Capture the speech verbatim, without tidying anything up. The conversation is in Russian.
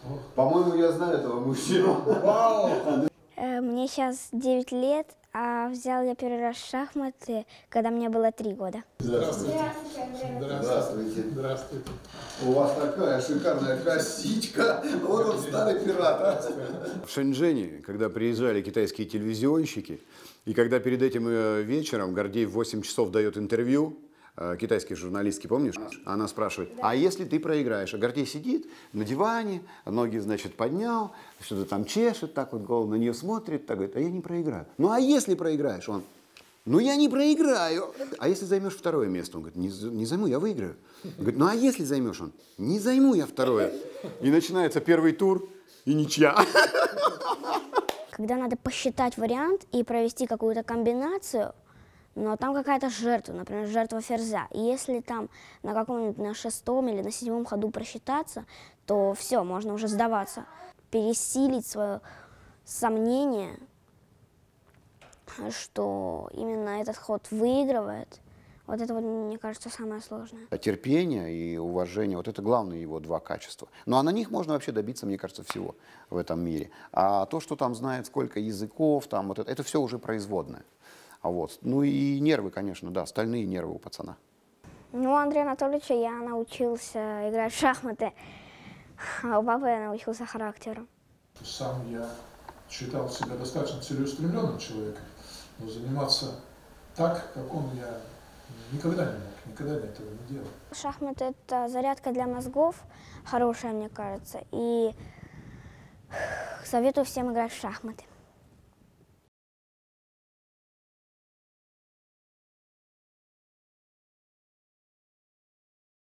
По-моему, я знаю этого мужчину. Мне сейчас девять лет, а взял я первый раз шахматы, когда мне было три года. Здравствуйте. Здравствуйте. Здравствуйте. У вас такая шикарная косичка. Вот он, старый пират, а? В Шэньчжэне, когда приезжали китайские телевизионщики, и когда перед этим вечером Гордеев в восемь часов дает интервью, китайской журналистки, помнишь? Она спрашивает, а если ты проиграешь? А Гордей сидит на диване, ноги, значит, поднял, что-то там чешет, так вот голову на нее смотрит, так говорит, а я не проиграю. Ну, а если проиграешь? Он, ну, я не проиграю. А если займешь второе место? Он говорит, не, не займу, я выиграю. Он говорит, ну, а если займешь? Он, не займу я второе. И начинается первый тур, и ничья. Когда надо посчитать вариант и провести какую-то комбинацию, но там какая-то жертва, например, жертва ферзя. И если там на каком-нибудь на шестом или на седьмом ходу просчитаться, то все, можно уже сдаваться. Пересилить свое сомнение, что именно этот ход выигрывает, вот это, вот, мне кажется, самое сложное. Терпение и уважение, вот это главные его два качества. Ну а на них можно вообще добиться, мне кажется, всего в этом мире. А то, что там знает сколько языков, там, вот это, это все уже производное. Вот. Ну и нервы, конечно, да, стальные нервы у пацана. Ну, у Андрея Анатольевича я научился играть в шахматы, а у папы я научился характеру. Сам я считал себя достаточно целеустремленным человеком, но заниматься так, как он, я никогда не мог, никогда этого не делал. Шахматы – это зарядка для мозгов, хорошая, мне кажется, и советую всем играть в шахматы.